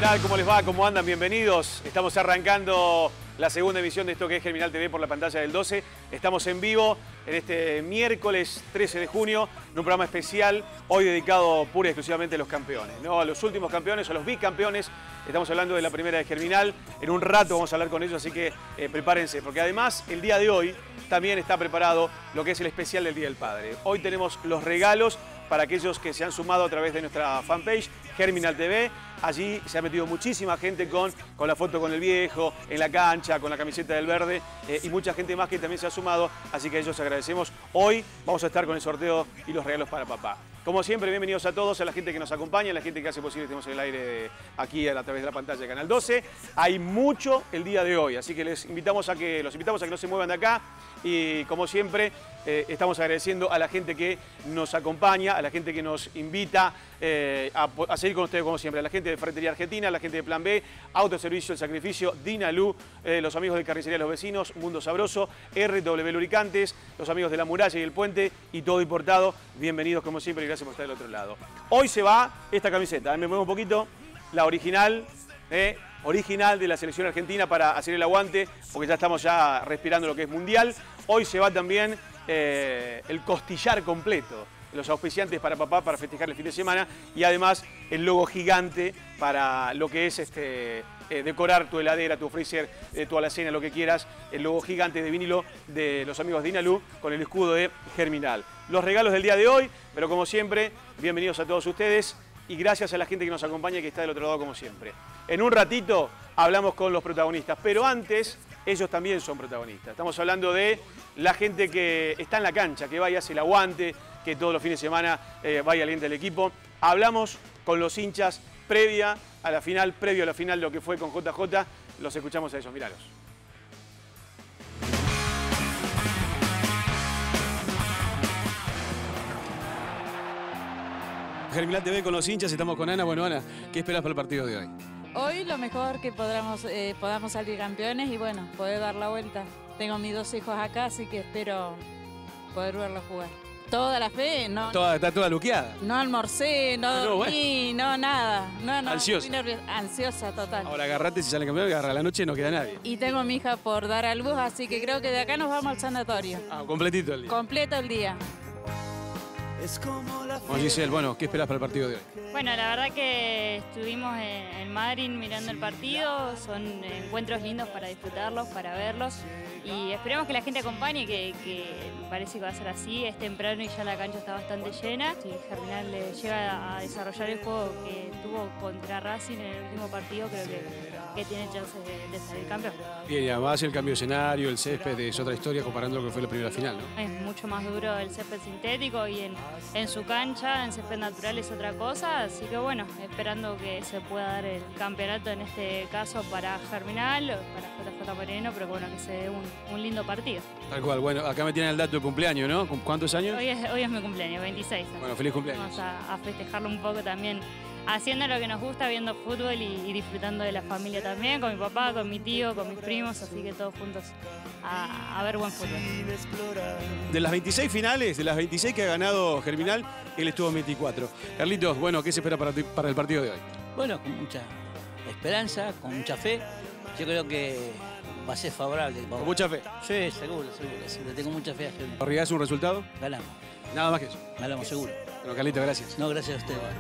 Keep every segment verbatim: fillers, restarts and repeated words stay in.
tal? ¿Cómo les va? ¿Cómo andan? Bienvenidos. Estamos arrancando la segunda emisión de esto que es Germinal T V por la pantalla del doce. Estamos en vivo en este miércoles trece de junio en un programa especial, hoy dedicado pura y exclusivamente a los campeones, ¿no? A los últimos campeones, a los bicampeones. Estamos hablando de la primera de Germinal. En un rato vamos a hablar con ellos, así que eh, prepárense, porque además el día de hoy también está preparado lo que es el especial del Día del Padre. Hoy tenemos los regalos para aquellos que se han sumado a través de nuestra fanpage, Germinal T V. Allí se ha metido muchísima gente con, con la foto con el viejo, en la cancha, con la camiseta del verde, eh, y mucha gente más que también se ha sumado, así que a ellos agradecemos. Hoy vamos a estar con el sorteo y los regalos para papá. Como siempre, bienvenidos a todos, a la gente que nos acompaña, a la gente que hace posible que estemos en el aire aquí a través de la pantalla de Canal doce. Hay mucho el día de hoy, así que les invitamos a que, los invitamos a que no se muevan de acá. Y como siempre, eh, estamos agradeciendo a la gente que nos acompaña, a la gente que nos invita eh, a, a seguir con ustedes como siempre, a la gente de Ferretería Argentina, a la gente de Plan B, Autoservicio El Sacrificio, Dinalú, eh, los amigos de Carnicería Los Vecinos, Mundo Sabroso, R W Lubricantes, los amigos de La Muralla y El Puente y Todo Importado. Bienvenidos como siempre y gracias por estar del otro lado. Hoy se va esta camiseta, me muevo un poquito, la original, eh, original de la selección argentina para hacer el aguante, porque ya estamos ya respirando lo que es mundial. Hoy se va también eh, el costillar completo, los auspiciantes para papá para festejar el fin de semana y además el logo gigante para lo que es este, eh, decorar tu heladera, tu freezer, eh, tu alacena, lo que quieras, el logo gigante de vinilo de los amigos de Dinalú con el escudo de Germinal. Los regalos del día de hoy, pero como siempre, bienvenidos a todos ustedes y gracias a la gente que nos acompaña y que está del otro lado como siempre. En un ratito hablamos con los protagonistas, pero antes ellos también son protagonistas. Estamos hablando de la gente que está en la cancha, que va y hace el aguante, que todos los fines de semana eh, va y alienta el equipo. Hablamos con los hinchas previa a la final, previo a la final, lo que fue con J J. Los escuchamos a ellos, míralos. Germinal T V con los hinchas, estamos con Ana. Bueno, Ana, ¿qué esperas para el partido de hoy? Hoy lo mejor que podamos, eh, podamos salir campeones y bueno, poder dar la vuelta. Tengo mis dos hijos acá, así que espero poder verlos jugar. Toda la fe, no. Toda, está toda luqueada. No almorcé, no No, dormí, no nada. No, no, Ansiosa. estoy nerviosa, ansiosa total. Ahora agarrate, si sale campeón, agarra la noche, no queda nadie. Y tengo a mi hija por dar a luz, así que creo que de acá nos vamos al sanatorio. Ah, completito el día. Completo el día. Bueno, Giselle, bueno, ¿qué esperas para el partido de hoy? Bueno, la verdad que estuvimos en, en Madrid mirando el partido, son encuentros lindos para disfrutarlos, para verlos y esperemos que la gente acompañe, que, que parece que va a ser así, es temprano y ya la cancha está bastante llena. Si Germinal le llega a desarrollar el juego que tuvo contra Racing en el último partido, creo que, que tiene chances de, de salir campeón. Bien, y además el cambio de escenario, el césped es otra historia comparando lo que fue la primera final, ¿no? Es mucho más duro el césped sintético y en, en su cancha, en césped natural es otra cosa, así que bueno, esperando que se pueda dar el campeonato en este caso para Germinal, para J J Moreno, pero bueno, que se dé un, un lindo partido. Tal cual, bueno, acá me tienen el dato de cumpleaños, ¿no? ¿Cuántos años? Hoy es, hoy es mi cumpleaños, veintiséis. Bueno, feliz cumpleaños. Vamos a, a festejarlo un poco también, haciendo lo que nos gusta, viendo fútbol y, y disfrutando de la familia también, con mi papá, con mi tío, con mis primos, así que todos juntos a, a ver buen fútbol. De las veintiséis finales, de las veintiséis que ha ganado Germinal, él estuvo en veinticuatro. Carlitos, bueno, ¿qué se espera para, ti- para el partido de hoy? Bueno, con mucha esperanza, con mucha fe. Yo creo que va a ser favorable. Con mucha fe. Sí, seguro, seguro. seguro. Tengo mucha fe a Germinal. ¿Arriesgás un resultado? Ganamos, Nada más que eso. ganamos seguro. Bueno, Carlitos, gracias. No, gracias a ustedes.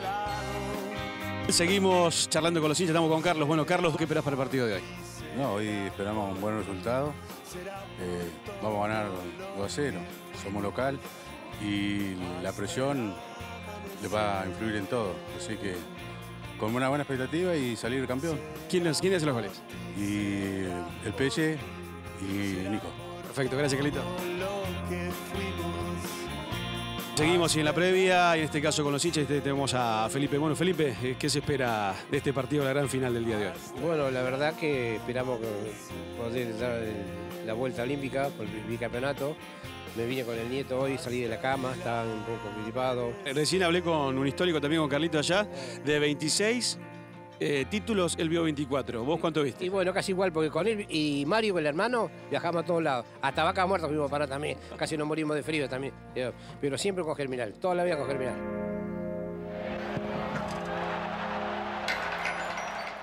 Seguimos charlando con los hinchas, estamos con Carlos. Bueno, Carlos, ¿qué esperás para el partido de hoy? No, hoy esperamos un buen resultado. Eh, vamos a ganar dos a cero. Somos local y la presión le va a influir en todo. Así que con una buena expectativa y salir campeón. ¿Quién, es- quién hace los goles? Y el Peche y Nico. Perfecto, gracias, Carlitos. Seguimos y en la previa, y en este caso con los hinchas, este, tenemos a Felipe. Bueno, Felipe, eh, ¿qué se espera de este partido, la gran final del día de hoy? Bueno, la verdad que esperamos que poder dar el- la vuelta olímpica por el bicampeonato. Me vine con el nieto hoy, salí de la cama, estaba un poco gripado. Eh, Recién hablé con un histórico también, con Carlitos allá, de veintiséis eh, títulos, él vio veinticuatro. ¿Vos cuánto viste? Y bueno, casi igual, porque con él y Mario, con el hermano, viajamos a todos lados. Hasta Vaca Muerta fuimos para también. Casi nos morimos de frío también. Pero siempre con Germinal, toda la vida con Germinal.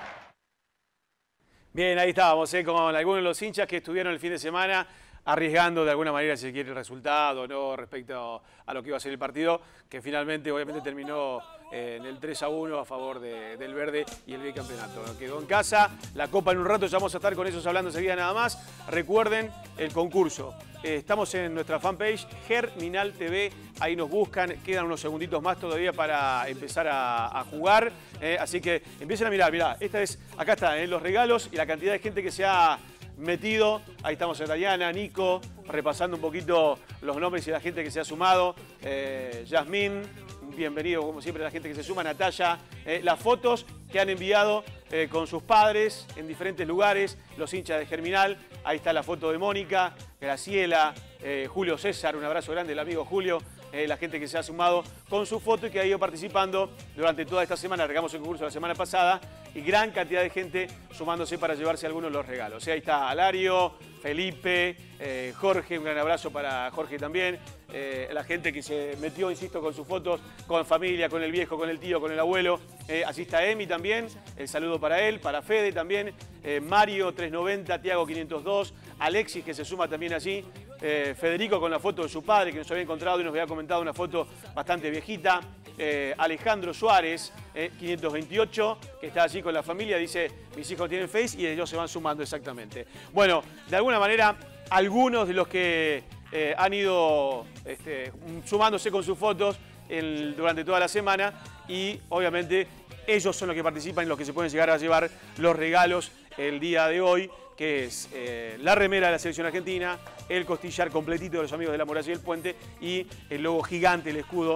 Bien, ahí estábamos, ¿eh? Con algunos de los hinchas que estuvieron el fin de semana arriesgando de alguna manera, si se quiere, el resultado, ¿no? Respecto a lo que iba a ser el partido, que finalmente, obviamente, terminó eh, en el tres a uno a favor de, del Verde y el bicampeonato. Quedó en casa, la Copa en un rato, ya vamos a estar con ellos hablando enseguida nada más. Recuerden el concurso. Eh, estamos en nuestra fanpage, Germinal T V, ahí nos buscan, quedan unos segunditos más todavía para empezar a, a jugar, eh, así que empiecen a mirar, mirá, esta es, acá están eh, los regalos y la cantidad de gente que se ha metido. Ahí estamos en Dayana, Nico, repasando un poquito los nombres y la gente que se ha sumado. Eh, Yasmín, bienvenido como siempre a la gente que se suma. Natalia, eh, las fotos que han enviado eh, con sus padres en diferentes lugares, los hinchas de Germinal. Ahí está la foto de Mónica, Graciela, eh, Julio César, un abrazo grande, el amigo Julio. Eh, la gente que se ha sumado con su foto y que ha ido participando durante toda esta semana. Regamos el concurso la semana pasada y gran cantidad de gente sumándose para llevarse algunos de los regalos. Eh, ahí está Alario, Felipe, eh, Jorge, un gran abrazo para Jorge también. Eh, la gente que se metió, insisto, con sus fotos, con familia, con el viejo, con el tío, con el abuelo. Eh, así está Emi también, el saludo para él, para Fede también, eh, Mario trescientos noventa, Tiago quinientos dos, Alexis que se suma también allí, eh, Federico con la foto de su padre que nos había encontrado y nos había comentado una foto bastante viejita, eh, Alejandro Suárez, eh, quinientos veintiocho, que está allí con la familia, dice, mis hijos tienen Face y ellos se van sumando exactamente. Bueno, de alguna manera, algunos de los que Eh, han ido este, sumándose con sus fotos el, durante toda la semana y obviamente ellos son los que participan y los que se pueden llegar a llevar los regalos el día de hoy, que es eh, la remera de la selección argentina, el costillar completito de los amigos de la Muralla y el Puente y el logo gigante, el escudo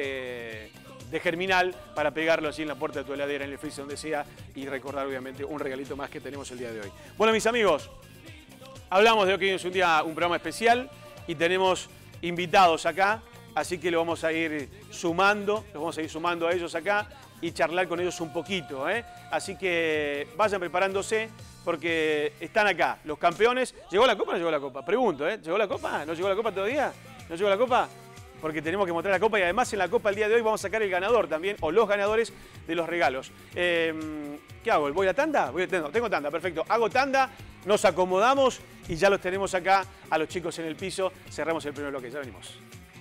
de, de Germinal para pegarlo allí en la puerta de tu heladera, en el freezer, donde sea, y recordar obviamente un regalito más que tenemos el día de hoy. Bueno, mis amigos, hablamos de que hoy es un día, un programa especial. Y tenemos invitados acá, así que lo vamos a ir sumando, los vamos a ir sumando a ellos acá y charlar con ellos un poquito, ¿eh? Así que vayan preparándose porque están acá los campeones. ¿Llegó la copa o no llegó la copa? Pregunto, ¿eh? ¿Llegó la copa? ¿No llegó la copa todavía? ¿No llegó la copa? Porque tenemos que mostrar la copa y además en la copa el día de hoy vamos a sacar el ganador también, o los ganadores de los regalos. Eh, ¿Qué hago? ¿Voy a tanda? Voy a, no, tengo tanda, perfecto. Hago tanda, nos acomodamos y ya los tenemos acá a los chicos en el piso. Cerramos el primer bloque, ya venimos.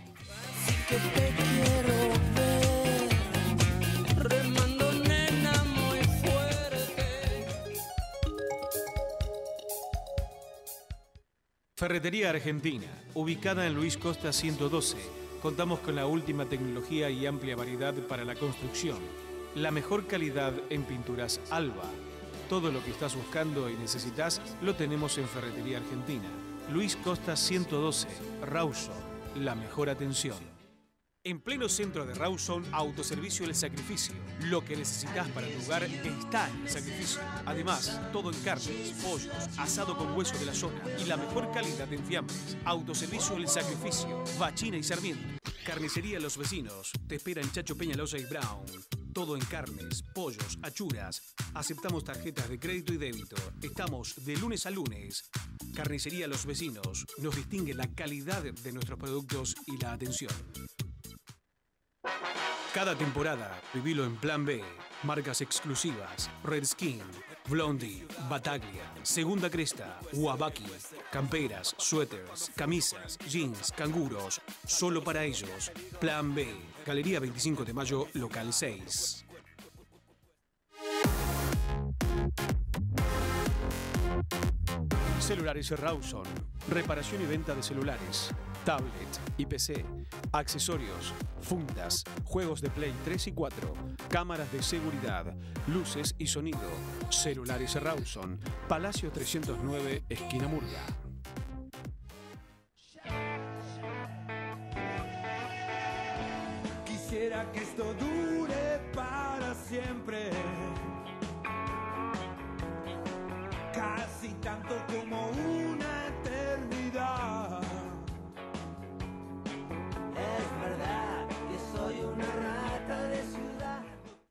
Ferretería Argentina, ubicada en Luis Costa ciento doce. Contamos con la última tecnología y amplia variedad para la construcción. La mejor calidad en pinturas Alba. Todo lo que estás buscando y necesitas lo tenemos en Ferretería Argentina. Luis Costa ciento doce, Rawson, la mejor atención. En pleno centro de Rawson, Autoservicio El Sacrificio. Lo que necesitas para tu hogar está en El Sacrificio. Además, todo en carnes, pollos, asado con hueso de la zona y la mejor calidad en fiambres. Autoservicio El Sacrificio, Bachina y Sarmiento. Carnicería Los Vecinos. Te espera en Chacho Peñalosa y Brown. Todo en carnes, pollos, achuras. Aceptamos tarjetas de crédito y débito. Estamos de lunes a lunes. Carnicería Los Vecinos. Nos distingue la calidad de nuestros productos y la atención. Cada temporada, vivilo en Plan B. Marcas exclusivas: Redskin, Blondie, Bataglia, Segunda Cresta, Wabaki. Camperas, suéteres, camisas, jeans, canguros. Solo para ellos. Plan B. Galería veinticinco de mayo, local seis. Celulares Rawson. Reparación y venta de celulares, tablet y P C, accesorios, fundas, juegos de Play tres y cuatro, cámaras de seguridad, luces y sonido. Celulares Rawson, Palacio trescientos nueve, esquina Murga. Quisiera que esto dure para siempre, casi tanto como una eternidad. Es verdad que soy una rata de ciudad.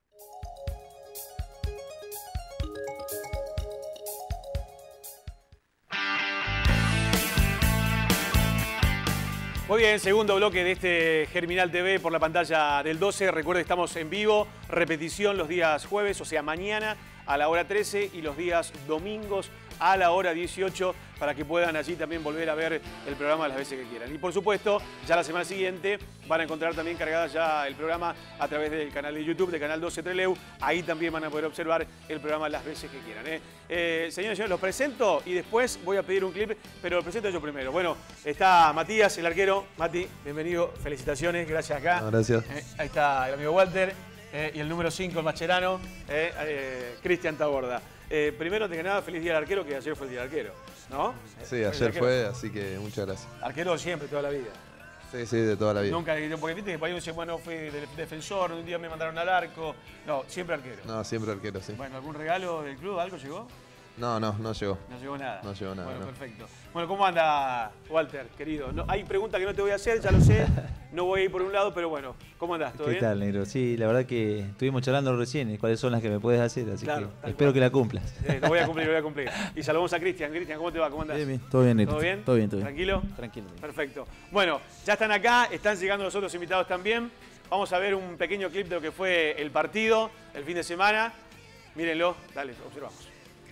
Muy bien, segundo bloque de este Germinal T V por la pantalla del doce. Recuerden que estamos en vivo, repetición los días jueves, o sea, mañana a la hora trece y los días domingos a la hora dieciocho para que puedan allí también volver a ver el programa las veces que quieran. Y por supuesto, ya la semana siguiente van a encontrar también cargada ya el programa a través del canal de YouTube de Canal doce Trelew. Ahí también van a poder observar el programa las veces que quieran. ¿eh? Eh, señores y señores, los presento y después voy a pedir un clip, pero lo presento yo primero. Bueno, está Matías, el arquero. Mati, bienvenido, felicitaciones, gracias acá. No, gracias. Eh, ahí está el amigo Walter eh, y el número cinco, el Mascherano, eh, eh, Cristian Taborda. Eh, primero, de que nada, feliz día del arquero, que ayer fue el día del arquero, ¿no? Sí, ayer fue, así que muchas gracias. Arquero siempre, toda la vida. Sí, sí, de toda la vida. Nunca, porque viste que para uno dice, bueno, fui defensor, un día me mandaron al arco. No, siempre arquero. No, siempre arquero, sí. Bueno, ¿algún regalo del club? ¿Algo llegó? No, no, no llegó. No llegó nada. No llegó nada. Bueno, no. perfecto. Bueno, ¿cómo anda, Walter, querido? No, hay preguntas que no te voy a hacer, ya lo sé. No voy a ir por un lado, pero bueno, ¿cómo andás? ¿Todo ¿Qué bien? tal, negro? Sí, la verdad que estuvimos charlando recién cuáles son las que me puedes hacer, así Claro, que tal espero cual. que la cumplas. Eh, lo voy a cumplir, lo voy a cumplir. Y saludamos a Cristian. Cristian, ¿cómo te va? ¿Cómo andás? Bien, bien. Todo bien, negro. ¿Todo bien? Todo bien, todo bien. ¿Tranquilo? Tranquilo. Perfecto. Bueno, ya están acá, están llegando los otros invitados también. Vamos a ver un pequeño clip de lo que fue el partido el fin de semana. Mírenlo, dale, observamos.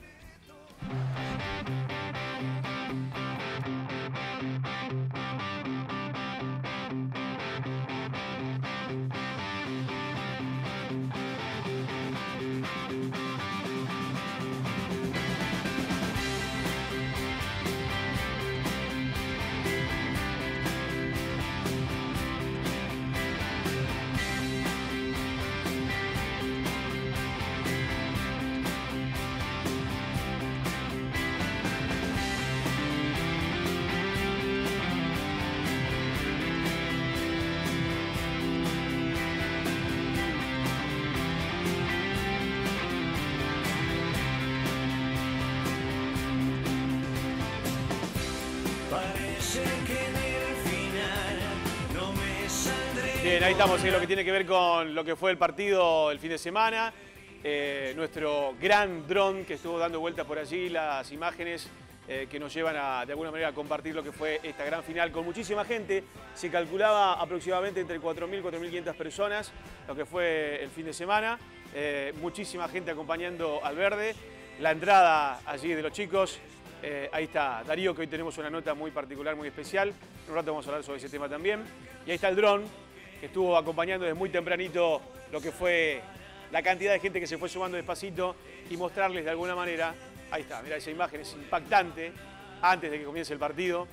Bien, ahí estamos, en lo que tiene que ver con lo que fue el partido el fin de semana. Eh, nuestro gran dron que estuvo dando vueltas por allí, las imágenes eh, que nos llevan a, de alguna manera, a compartir lo que fue esta gran final con muchísima gente. Se calculaba aproximadamente entre cuatro mil y cuatro mil quinientas personas lo que fue el fin de semana. Eh, muchísima gente acompañando al verde. La entrada allí de los chicos. Eh, ahí está Darío, que hoy tenemos una nota muy particular, muy especial. En un rato vamos a hablar sobre ese tema también. Y ahí está el dron, que estuvo acompañando desde muy tempranito lo que fue la cantidad de gente que se fue sumando despacito y mostrarles de alguna manera, ahí está, mirá, esa imagen es impactante, antes de que comience el partido,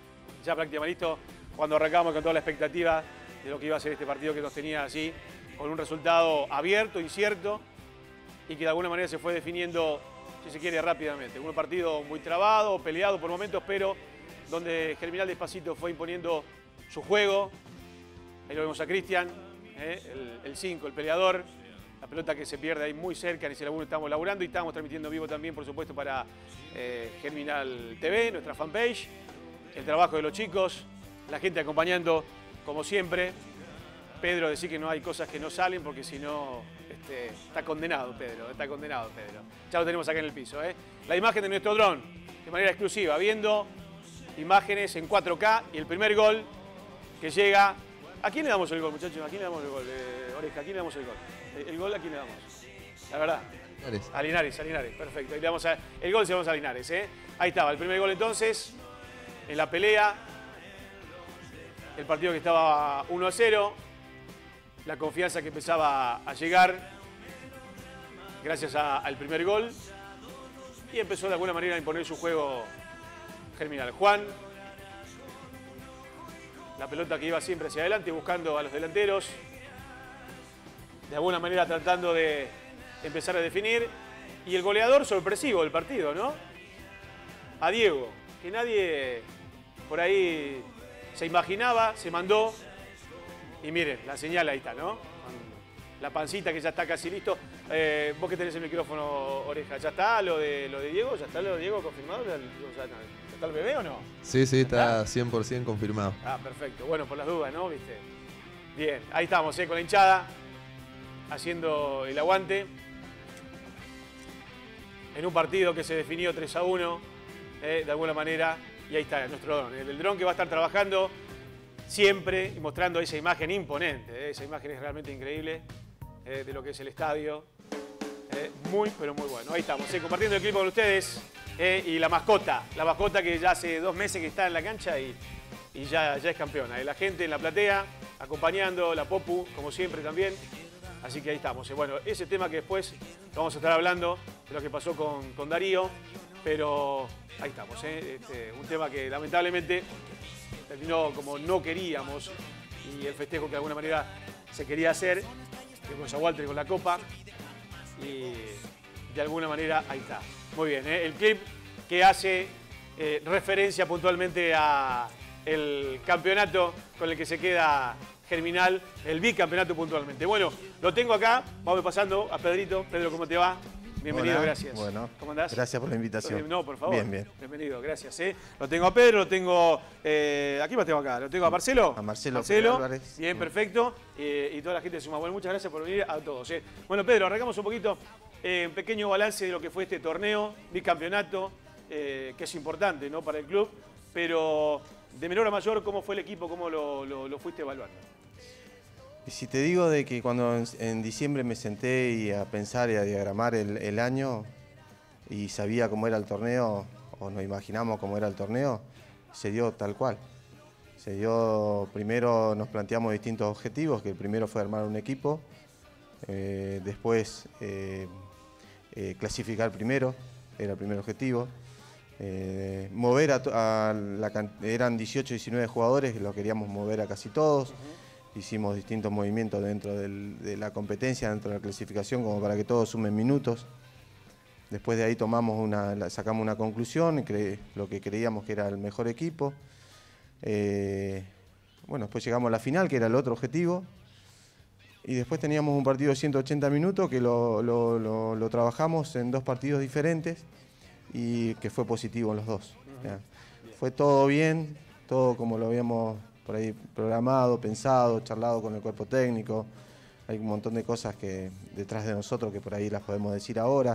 ya prácticamente listo, cuando arrancamos con toda la expectativa de lo que iba a ser este partido que nos tenía así, con un resultado abierto, incierto, y que de alguna manera se fue definiendo, si se quiere, rápidamente. Un partido muy trabado, peleado por momentos, pero donde Germinal despacito fue imponiendo su juego. Ahí lo vemos a Cristian, ¿eh? el cinco, el, el peleador. La pelota que se pierde ahí muy cerca, en ese laburo estamos laburando y estamos transmitiendo vivo también, por supuesto, para eh, Germinal T V, nuestra fanpage. El trabajo de los chicos, la gente acompañando, como siempre. Pedro, decir que no hay cosas que no salen porque si no, este, está condenado Pedro, está condenado Pedro. Ya lo tenemos acá en el piso. ¿eh? La imagen de nuestro dron, de manera exclusiva, viendo imágenes en cuatro K y el primer gol que llega. ¿A quién le damos el gol, muchachos? ¿A quién le damos el gol? Eh, Oreja, ¿a quién le damos el gol? ¿El, el gol a quién le damos? La verdad. Linares. A Linares, a Linares, perfecto. Ahí le damos a, el gol se lo damos a Linares, ¿eh? Ahí estaba, el primer gol entonces, en la pelea. El partido que estaba uno a cero. La confianza que empezaba a llegar gracias a, al primer gol. Y empezó de alguna manera a imponer su juego Germinal. Juan. La pelota que iba siempre hacia adelante, buscando a los delanteros. De alguna manera tratando de empezar a definir. Y el goleador sorpresivo del partido, ¿no? A Diego, que nadie por ahí se imaginaba, se mandó. Y miren, la señal ahí está, ¿no? Con la pancita que ya está casi listo. Eh, vos que tenés el micrófono, Oreja, ¿ya está lo de, lo de Diego? ¿Ya está lo de Diego confirmado? ¿Ya está el bebé o no? Sí, sí, está cien por ciento confirmado. Ah, perfecto. Bueno, por las dudas, ¿no? ¿Viste? Bien, ahí estamos, ¿eh? Con la hinchada, haciendo el aguante. En un partido que se definió tres a uno, ¿eh? De alguna manera. Y ahí está nuestro dron. El dron que va a estar trabajando siempre y mostrando esa imagen imponente. ¿eh? Esa imagen es realmente increíble, ¿eh? De lo que es el estadio. ¿eh? Eh, muy, pero muy bueno. Ahí estamos, eh, compartiendo el clip con ustedes. Eh, y la mascota, la mascota que ya hace dos meses que está en la cancha y, y ya, ya es campeona. Eh, la gente en la platea, acompañando, la Popu, como siempre también. Así que ahí estamos. Eh, bueno, ese tema que después vamos a estar hablando de lo que pasó con, con Darío. Pero ahí estamos, eh, este, un tema que lamentablemente terminó como no queríamos. Y el festejo que de alguna manera se quería hacer, con Walter con la copa. Y de alguna manera ahí está. Muy bien, ¿eh? El clip que hace eh, referencia puntualmente a el campeonato con el que se queda Germinal, el bicampeonato puntualmente. Bueno, lo tengo acá, vamos pasando a Pedrito. Pedro, ¿cómo te va? Bienvenido, Hola, gracias. Bueno, ¿Cómo andás? Gracias por la invitación. No, por favor. Bien, bien. Bienvenido, gracias. ¿eh? Lo tengo a Pedro, lo tengo... Eh, ¿A quién más tengo acá? Lo tengo a Marcelo. A Marcelo. Marcelo. Álvarez. Bien, perfecto. Eh, y toda la gente de Suma. Bueno, muchas gracias por venir a todos. ¿eh? Bueno, Pedro, arrancamos un poquito. Eh, un pequeño balance de lo que fue este torneo, bicampeonato, eh, que es importante, ¿no?, para el club. Pero de menor a mayor, ¿cómo fue el equipo? ¿Cómo lo, lo, lo fuiste evaluando? Y si te digo de que cuando en, en diciembre me senté y a pensar y a diagramar el, el año y sabía cómo era el torneo, o nos imaginamos cómo era el torneo, se dio tal cual. Se dio, primero nos planteamos distintos objetivos, que el primero fue armar un equipo, eh, después eh, eh, clasificar primero, era el primer objetivo. Eh, mover a, a la, eran dieciocho, diecinueve jugadores, lo queríamos mover a casi todos. Uh-huh. Hicimos distintos movimientos dentro del, de la competencia, dentro de la clasificación, como para que todos sumen minutos. Después de ahí tomamos una, sacamos una conclusión, cre, lo que creíamos que era el mejor equipo. Eh, bueno, después llegamos a la final, que era el otro objetivo. Y después teníamos un partido de ciento ochenta minutos que lo, lo, lo, lo trabajamos en dos partidos diferentes y que fue positivo en los dos. Uh-huh. Fue todo bien, todo como lo habíamos por ahí programado, pensado, charlado con el cuerpo técnico. Hay un montón de cosas que detrás de nosotros que por ahí las podemos decir ahora.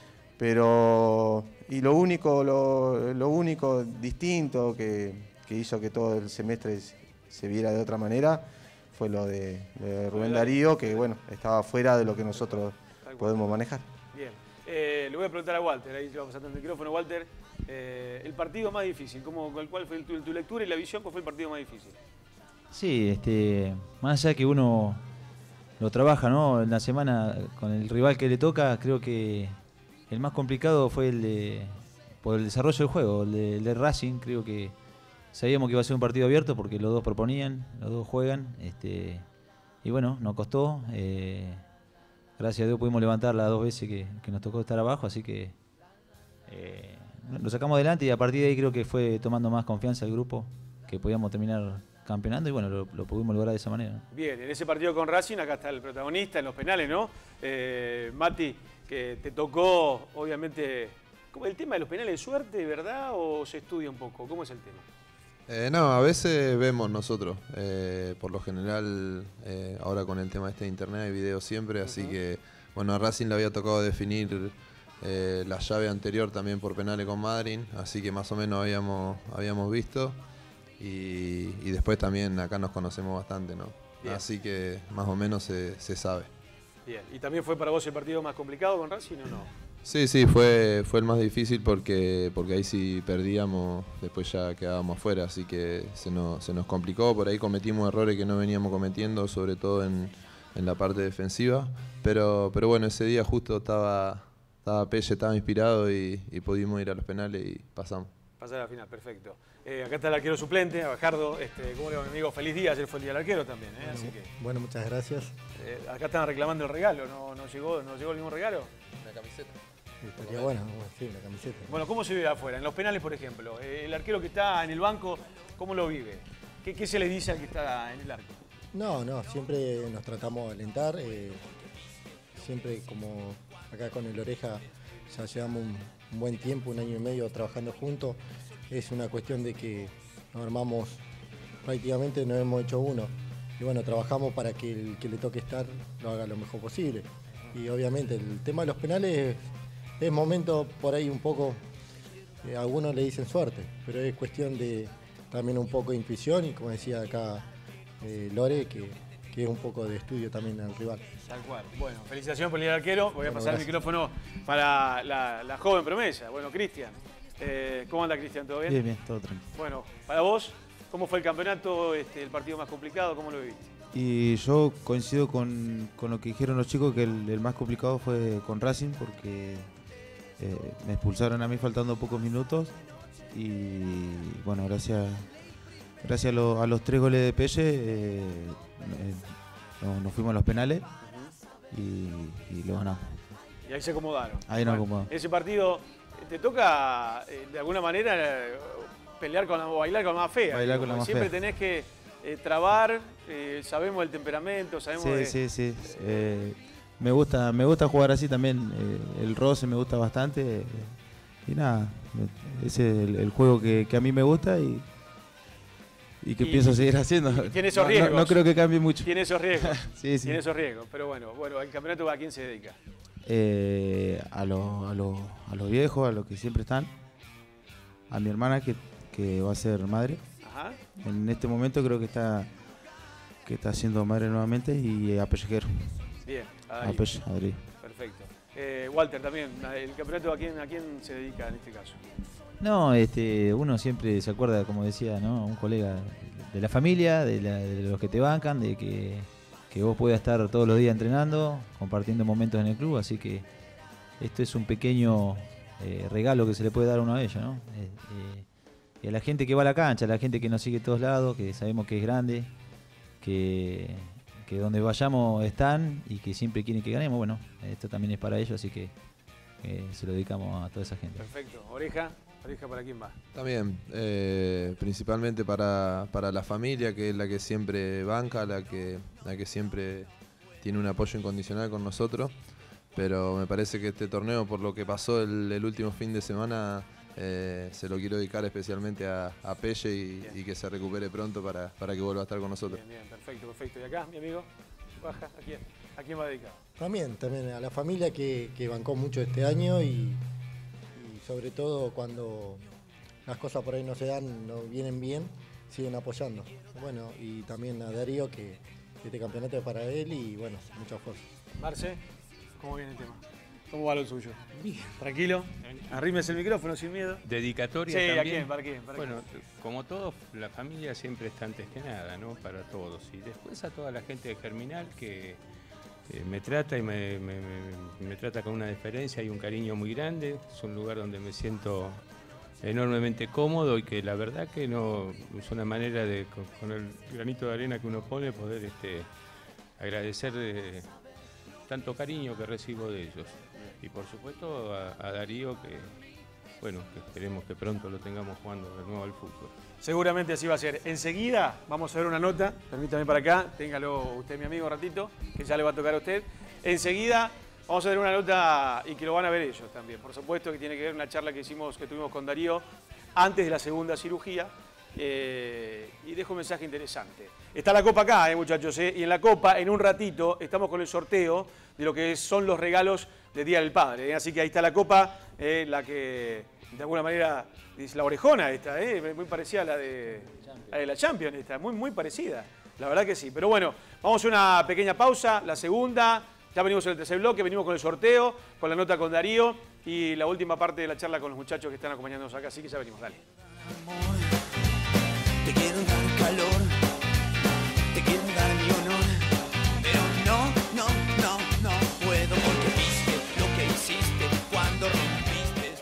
Pero, y lo único, lo, lo único distinto que, que hizo que todo el semestre se viera de otra manera fue lo de, de Rubén Darío, que bueno, estaba fuera de lo que nosotros podemos manejar. Bien, eh, le voy a preguntar a Walter, ahí va pasando el micrófono. Walter, eh, el partido más difícil, ¿cómo, ¿cuál fue tu, tu lectura y la visión? ¿Cuál fue el partido más difícil? Sí, este, más allá que uno lo trabaja, ¿no?, en la semana con el rival que le toca, creo que el más complicado fue el de, por el desarrollo del juego, el de, el de Racing. Creo que sabíamos que iba a ser un partido abierto porque los dos proponían, los dos juegan. Este, y bueno, nos costó. Eh, gracias a Dios pudimos levantar las dos veces que, que nos tocó estar abajo, así que eh, lo sacamos adelante y a partir de ahí creo que fue tomando más confianza el grupo, que podíamos terminar campeonando y bueno, lo, lo pudimos lograr de esa manera. Bien, en ese partido con Racing, acá está el protagonista en los penales, ¿no? Eh, Mati, que te tocó, obviamente, ¿el tema de los penales es suerte, verdad, o se estudia un poco? ¿Cómo es el tema? Eh, no, a veces vemos nosotros, eh, por lo general, eh, ahora con el tema este de internet hay videos siempre, así uh-huh. que, bueno, a Racing le había tocado definir eh, la llave anterior también por penales con Madryn, así que más o menos habíamos, habíamos visto, y, y después también acá nos conocemos bastante, ¿no? Bien. Así que más o menos se, se sabe. Bien, ¿y también fue para vos el partido más complicado con Racing o no? Sí, sí, fue, fue el más difícil porque, porque ahí sí perdíamos, después ya quedábamos afuera, así que se nos, se nos complicó, por ahí cometimos errores que no veníamos cometiendo, sobre todo en, en la parte defensiva, pero, pero bueno, ese día justo estaba, estaba Pelle, estaba inspirado y, y pudimos ir a los penales y pasamos. Pasar a la final, perfecto. Eh, acá está el arquero suplente, Abajardo. Este, ¿Cómo le va, mi amigo? Feliz día, ayer fue el día del arquero también, ¿eh? Bueno, Así que, bueno, muchas gracias. Eh, acá están reclamando el regalo, ¿no, no, llegó, ¿no llegó ningún regalo? Una camiseta. Estaría bueno, sí, una camiseta. Bueno, ¿cómo se vive afuera? En los penales, por ejemplo, eh, el arquero que está en el banco, ¿cómo lo vive? ¿Qué, qué se le dice al que está en el arco? No, no, siempre nos tratamos de alentar. Eh, siempre como acá con el Oreja ya llevamos un, un buen tiempo, un año y medio trabajando juntos. Es una cuestión de que nos armamos, prácticamente nos hemos hecho uno. Y bueno, trabajamos para que el que le toque estar lo haga lo mejor posible. Y obviamente el tema de los penales es, es momento por ahí un poco, eh, algunos le dicen suerte, pero es cuestión de también un poco de intuición y como decía acá eh, Lore, que que es un poco de estudio también al rival. Tal cual. Bueno, felicitaciones por el arquero. Voy a Bueno, pasar gracias. el micrófono para la, la joven promesa. Bueno, Cristian. Eh, ¿Cómo anda, Cristian? ¿Todo bien? Bien, bien, todo tranquilo. Bueno, para vos, ¿cómo fue el campeonato, este, el partido más complicado? ¿Cómo lo viviste? Y yo coincido con, con lo que dijeron los chicos, que el, el más complicado fue con Racing, porque eh, me expulsaron a mí faltando pocos minutos. Y bueno, gracias, gracias a, lo- a los tres goles de Pelle, eh, eh, nos, nos fuimos a los penales y, y lo ganamos. Y ahí se acomodaron. Ahí nos Bueno, acomodamos. Ese partido, ¿te toca eh, de alguna manera eh, pelear con la, o bailar con la más fea? Bailar digo, con la porque más siempre fea. tenés que eh, trabar, eh, sabemos el temperamento, sabemos Sí, de... sí, sí. Eh, me gusta, me gusta jugar así también. eh, el roce me gusta bastante. eh, y nada, eh, ese es el, el juego que, que a mí me gusta y, y que Y- pienso seguir haciendo. y tiene esos No- no- riesgos. No, creo que cambie mucho. Tiene esos riesgos. Sí, sí. Tiene esos riesgos. Pero bueno, bueno, el campeonato ¿a quién se dedica? Eh, a los a los- a los viejos, a los que siempre están. A mi hermana que, que va a ser madre. Ajá. En este momento creo que está que está siendo madre nuevamente y a Pellejero. Bien, a A Darío. Pelle, a Darío. Perfecto. Eh, Walter, también, ¿el campeonato a quién, a quién se dedica en este caso? No, este, uno siempre se acuerda, como decía, ¿no? Un colega de la familia, de, la- de los que te bancan, de que, que vos puedas estar todos los días entrenando, compartiendo momentos en el club, así que esto es un pequeño eh, regalo que se le puede dar a uno a ellos, ¿no? Eh, eh, y a la gente que va a la cancha, a la gente que nos sigue a todos lados, que sabemos que es grande, que, que donde vayamos están y que siempre quieren que ganemos, bueno, esto también es para ellos, así que eh, se lo dedicamos a toda esa gente. Perfecto. Oreja, Oreja, ¿para quién va? También, eh, principalmente para, para la familia, que es la que siempre banca, la que, la que siempre tiene un apoyo incondicional con nosotros. Pero me parece que este torneo, por lo que pasó el, el último fin de semana, eh, se lo quiero dedicar especialmente a, a Pelle y, y que se recupere pronto para, para que vuelva a estar con nosotros. Bien, bien, perfecto, perfecto. ¿Y acá, mi amigo? Baja, ¿a quién? ¿A quién va dedicado? También, también a la familia que, que bancó mucho este año y, y sobre todo cuando las cosas por ahí no se dan, no vienen bien, siguen apoyando. Bueno, y también a Darío, que este campeonato es para él y bueno, mucha fuerza. Marce, ¿cómo viene el tema? ¿Cómo va lo suyo? Bien. ¿Tranquilo? Arrímese el micrófono sin miedo. Dedicatoria Sí, ¿a también. quién? ¿Para quién? ¿Para bueno, quién? como todos, la familia siempre está antes que nada, ¿no? Para todos. Y después a toda la gente de Germinal que eh, me trata y me, me- me- me trata con una deferencia y un cariño muy grande. Es un lugar donde me siento enormemente cómodo y que la verdad que no es una manera de, con, con el granito de arena que uno pone, poder este, agradecer eh, tanto cariño que recibo de ellos. Y por supuesto a, a Darío, que bueno, que esperemos que pronto lo tengamos jugando de nuevo al fútbol. Seguramente así va a ser. Enseguida vamos a ver una nota, permítame para acá, téngalo usted, mi amigo, un ratito, que ya le va a tocar a usted. Enseguida vamos a ver una nota y que lo van a ver ellos también. Por supuesto que tiene que ver una charla que hicimos, que tuvimos con Darío antes de la segunda cirugía. Eh, y dejo un mensaje interesante. Está la Copa acá, eh, muchachos, eh, y en la Copa, en un ratito, estamos con el sorteo de lo que son los regalos de Día del Padre. eh. Así que ahí está la Copa, eh, la que de alguna manera es la orejona esta, eh, muy parecida a la de, a la de la Champions, esta, muy, muy parecida. La verdad que sí. Pero bueno, vamos a una pequeña pausa, la segunda. Ya venimos en el tercer bloque, venimos con el sorteo, con la nota con Darío y la última parte de la charla con los muchachos que están acompañándonos acá. Así que ya venimos, dale. Te quiero dar calor, te quiero dar mi honor, pero no, no, no, no puedo porque viste lo que hiciste cuando rompiste.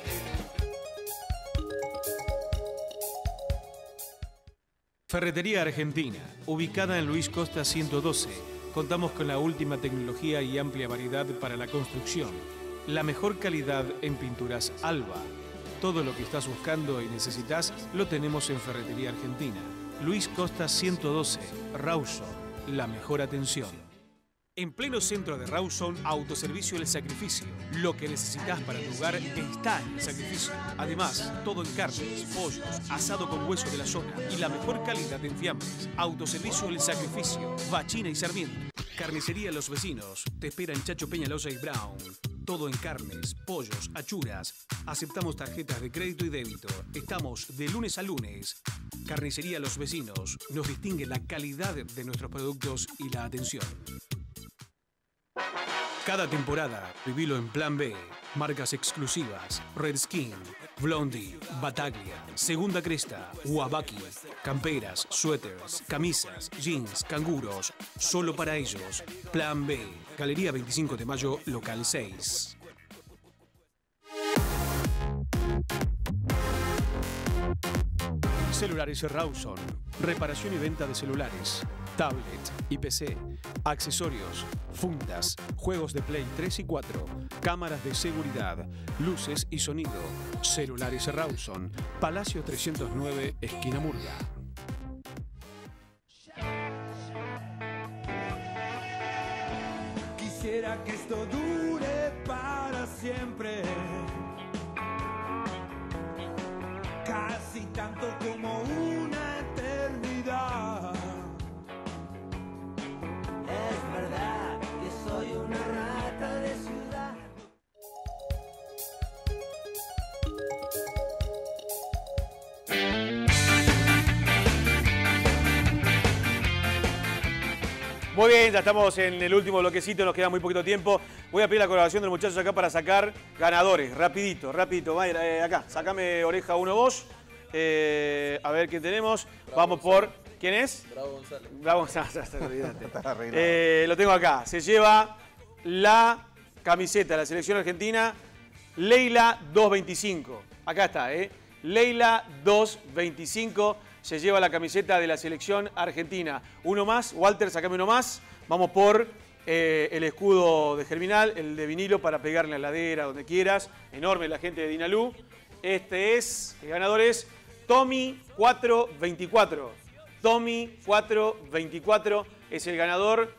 Ferretería Argentina, ubicada en Luis Costa ciento doce. Contamos con la última tecnología y amplia variedad para la construcción. La mejor calidad en pinturas Alba. Todo lo que estás buscando y necesitas lo tenemos en Ferretería Argentina. Luis Costa ciento doce, Rawson, la mejor atención. En pleno centro de Rawson, Autoservicio El Sacrificio. Lo que necesitas para tu hogar está en El Sacrificio. Además, todo en carnes, pollos, asado con hueso de la zona y la mejor calidad en fiambres. Autoservicio El Sacrificio, Bachina y Sarmiento. Carnicería Los Vecinos. Te espera en Chacho Peñalosa y Brown. todo en carnes, pollos, achuras. Aceptamos tarjetas de crédito y débito. Estamos de lunes a lunes. Carnicería Los Vecinos. Nos distingue la calidad de nuestros productos y la atención. Cada temporada, vivilo en Plan B. Marcas exclusivas: Redskin, Blondie, Bataglia, Segunda Cresta, Wabaki. Camperas, suéteres, camisas, jeans, canguros. Solo para ellos. Plan B. Galería veinticinco de mayo, local seis. Celulares Rawson. Reparación y venta de celulares, tablet y P C, accesorios, fundas, juegos de Play tres y cuatro, cámaras de seguridad, luces y sonido. Celulares Rawson. Palacio trescientos nueve, esquina Murga. Quisiera que esto dure para siempre, casi tanto como una eternidad. Es verdad que soy una rata de ciudad. Muy bien, ya estamos en el último bloquecito, nos queda muy poquito tiempo. Voy a pedir la colaboración de los muchachos acá para sacar ganadores. Rapidito, rapidito. Mayra, eh, acá, sacame oreja uno vos. Eh, a ver quién tenemos. Bravo, Vamos por... González. ¿Quién es? Bravo González. Bravo González, eh, lo tengo acá. Se lleva la camiseta de la selección argentina, Leila dos veinticinco. Acá está, ¿eh? Leila dos veinticinco. Se lleva la camiseta de la selección argentina. Uno más, Walter, sacame uno más. Vamos por eh, el escudo de Germinal, el de vinilo para pegarle en la ladera, donde quieras. Enorme la gente de Dinalú. Este es, el ganador es Tommy cuatro veinticuatro. Tommy cuatro veinticuatro es el ganador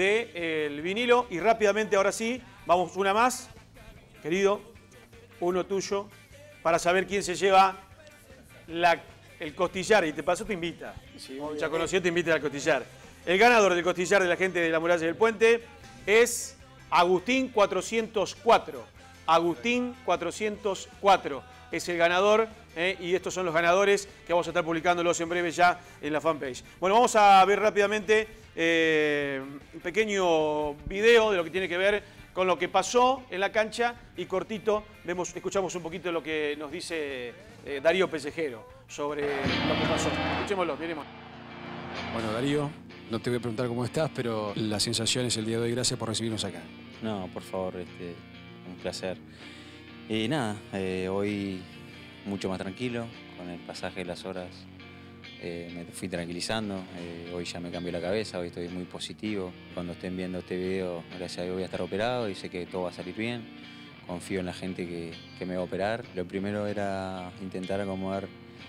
del vinilo. Y rápidamente, ahora sí, vamos una más. Querido, uno tuyo, para saber quién se lleva la... el costillar, y te pasó, te invita. Si ya conoció, te invita al costillar. El ganador del costillar de la gente de la Muralla del Puente es Agustín cuatrocientos cuatro. Agustín cuatrocientos cuatro es el ganador, eh, y estos son los ganadores que vamos a estar publicándolos en breve ya en la fanpage. Bueno, vamos a ver rápidamente eh, un pequeño video de lo que tiene que ver con lo que pasó en la cancha, y cortito vemos, escuchamos un poquito de lo que nos dice eh, Darío Pellejero sobre lo que pasó. Escuchémoslo, miremos. Bueno, Darío, no te voy a preguntar cómo estás, pero la sensación es el día de hoy. Gracias por recibirnos acá. No, por favor, este, un placer. Y nada, eh, hoy mucho más tranquilo, con el pasaje de las horas eh, me fui tranquilizando. Eh, hoy ya me cambió la cabeza, hoy estoy muy positivo. Cuando estén viendo este video, gracias a Dios voy a estar operado y sé que todo va a salir bien. Confío en la gente que, que me va a operar. Lo primero era intentar acomodar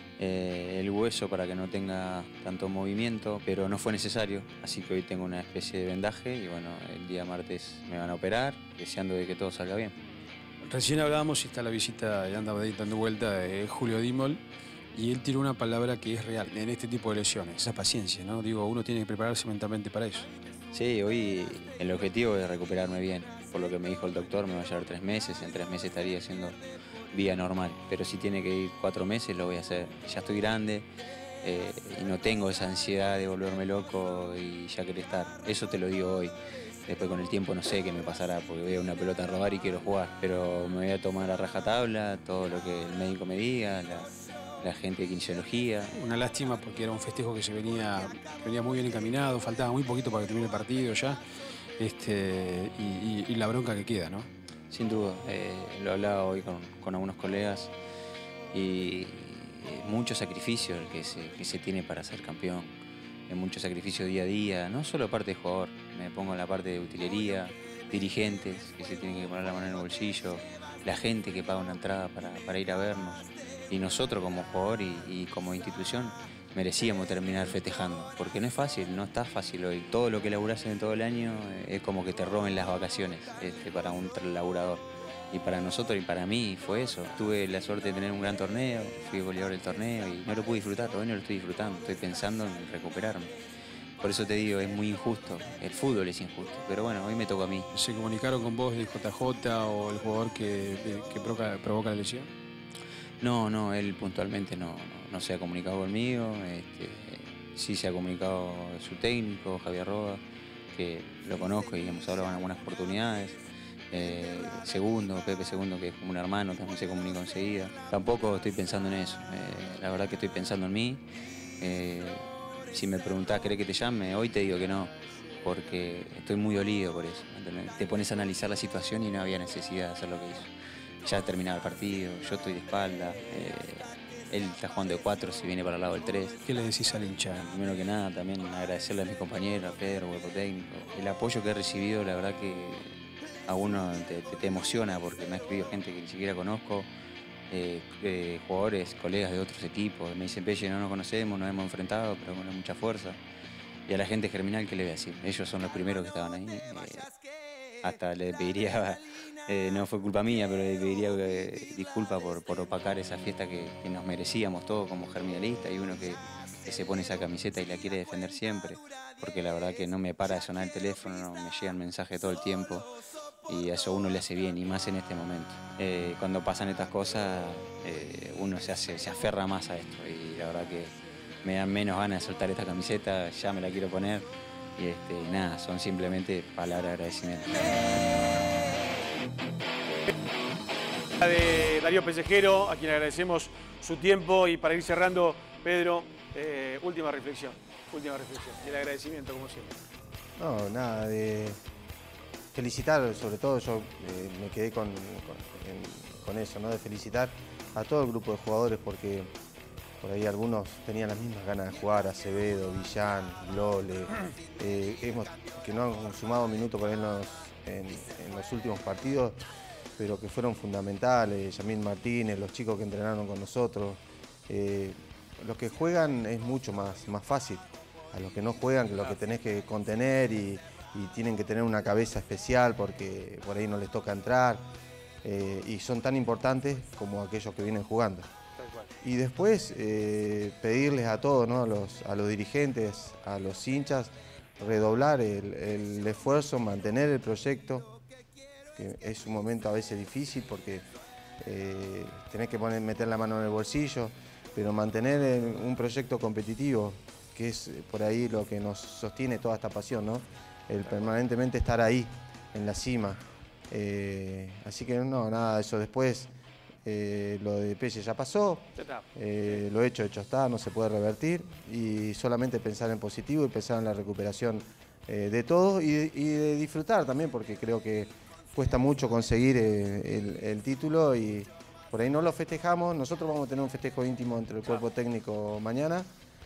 eh, el hueso para que no tenga tanto movimiento, pero no fue necesario. Así que hoy tengo una especie de vendaje y bueno, el día martes me van a operar, deseando de que todo salga bien. Recién hablábamos y está la visita, ya andaba dando vuelta, de Julio Dímol, y él tiró una palabra que es real en este tipo de lesiones, esa paciencia, ¿no? Digo, uno tiene que prepararse mentalmente para eso. Sí, hoy el objetivo es recuperarme bien. Por lo que me dijo el doctor, me va a llevar tres meses, en tres meses estaría haciendo vía normal. Pero si tiene que ir cuatro meses, lo voy a hacer. Ya estoy grande eh, y no tengo esa ansiedad de volverme loco y ya querer estar. Eso te lo digo hoy. Después con el tiempo no sé qué me pasará, porque veo una pelota a robar y quiero jugar. Pero me voy a tomar a rajatabla todo lo que el médico me diga, la, la gente de kinesiología. Una lástima porque era un festejo que se venía, que venía muy bien encaminado, faltaba muy poquito para que termine el partido ya. Este, y, y, y la bronca que queda, ¿no? Sin duda, eh, lo hablaba hoy con, con algunos colegas y eh, mucho sacrificio el que se, que se tiene para ser campeón, eh, mucho sacrificio día a día, no solo parte de jugador, me pongo en la parte de utilería, dirigentes que se tienen que poner la mano en el bolsillo, la gente que paga una entrada para, para ir a vernos, y nosotros como jugador y, y como institución merecíamos terminar festejando, porque no es fácil, no está fácil hoy. Todo lo que laburás en todo el año es como que te roben las vacaciones este, para un laburador. Y para nosotros y para mí fue eso. Tuve la suerte de tener un gran torneo, fui goleador del torneo y no lo pude disfrutar, hoy no lo estoy disfrutando, estoy pensando en recuperarme. Por eso te digo, es muy injusto. El fútbol es injusto. Pero bueno, hoy me tocó a mí. ¿Se comunicaron con vos de J J o el jugador que, que provoca, provoca la lesión? No, no, él puntualmente no, no, no se ha comunicado conmigo. Este, sí se ha comunicado su técnico, Javier Roda, que lo conozco y hemos hablado en algunas oportunidades. Eh, Segundo, Pepe Segundo, que es como un hermano, también se comunicó enseguida. Tampoco estoy pensando en eso. Eh, la verdad que estoy pensando en mí. Eh, Si me preguntás, ¿querés que te llame? Hoy te digo que no, porque estoy muy dolido por eso. ¿Entendés? Te pones a analizar la situación y no había necesidad de hacer lo que hizo. Ya terminaba el partido, yo estoy de espalda, eh, él está jugando de cuatro, si viene para el lado del tres. ¿Qué le decís al hincha? Primero que nada, también agradecerle a mis compañeros, a Pedro, cuerpo técnico. El apoyo que he recibido, la verdad que a uno te, te, te emociona, porque me ha escrito gente que ni siquiera conozco. Eh, eh, jugadores, colegas de otros equipos, me dicen, Pelle, no nos conocemos, nos hemos enfrentado, pero con mucha fuerza. Y a la gente germinal, ¿qué le voy a decir? Ellos son los primeros que estaban ahí. Eh, hasta le pediría, eh, no fue culpa mía, pero le pediría eh, disculpas por, por opacar esa fiesta que, que nos merecíamos todos como germinalistas, y uno que, que se pone esa camiseta y la quiere defender siempre, porque la verdad que no me para de sonar el teléfono, no, me llegan mensajes todo el tiempo. Y a eso uno le hace bien, y más en este momento. Eh, cuando pasan estas cosas, eh, uno se, hace, se aferra más a esto, y la verdad que me dan menos ganas de soltar esta camiseta, ya me la quiero poner, y este, nada, son simplemente palabras de agradecimiento. De Darío Pellejero, a quien agradecemos su tiempo, y para ir cerrando, Pedro, eh, última reflexión, última reflexión, y el agradecimiento como siempre. No, nada, de... felicitar, sobre todo yo eh, me quedé con, con, en, con eso, ¿no? De felicitar a todo el grupo de jugadores, porque por ahí algunos tenían las mismas ganas de jugar, Acevedo, Villán, Lole, eh, hemos, que no han sumado minutos por ahí en los, en, en los últimos partidos, pero que fueron fundamentales, Yamil Martínez, los chicos que entrenaron con nosotros. Eh, los que juegan es mucho más, más fácil, a los que no juegan, que los que tenés que contener y y tienen que tener una cabeza especial porque por ahí no les toca entrar, eh, y son tan importantes como aquellos que vienen jugando. Y después eh, pedirles a todos, ¿no? a, los, a los dirigentes, a los hinchas, redoblar el, el esfuerzo, mantener el proyecto, que es un momento a veces difícil porque eh, tenés que poner, meter la mano en el bolsillo, pero mantener el, un proyecto competitivo, que es por ahí lo que nos sostiene toda esta pasión, ¿no? El permanentemente estar ahí, en la cima. Eh, así que no, nada, eso después, eh, lo de Pelle ya pasó, eh, lo hecho, hecho está, no se puede revertir, y solamente pensar en positivo y pensar en la recuperación eh, de todo, y, y de disfrutar también, porque creo que cuesta mucho conseguir eh, el, el título, y por ahí no lo festejamos. Nosotros vamos a tener un festejo íntimo entre el cuerpo técnico mañana,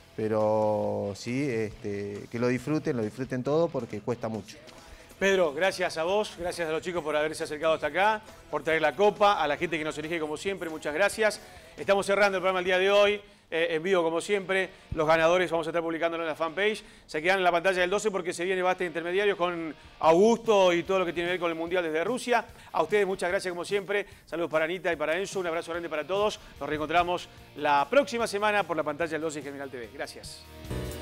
pero sí, este, que lo disfruten, lo disfruten todo, porque cuesta mucho. Pedro, gracias a vos, gracias a los chicos por haberse acercado hasta acá, por traer la copa, a la gente que nos elige como siempre, muchas gracias. Estamos cerrando el programa el día de hoy, eh, en vivo como siempre. Los ganadores vamos a estar publicándolo en la fanpage. Se quedan en la pantalla del doce porque se viene basta de intermediarios con Augusto y todo lo que tiene que ver con el Mundial desde Rusia. A ustedes muchas gracias como siempre. Saludos para Anita y para Enzo, un abrazo grande para todos. Nos reencontramos la próxima semana por la pantalla del doce y Germinal T V. Gracias.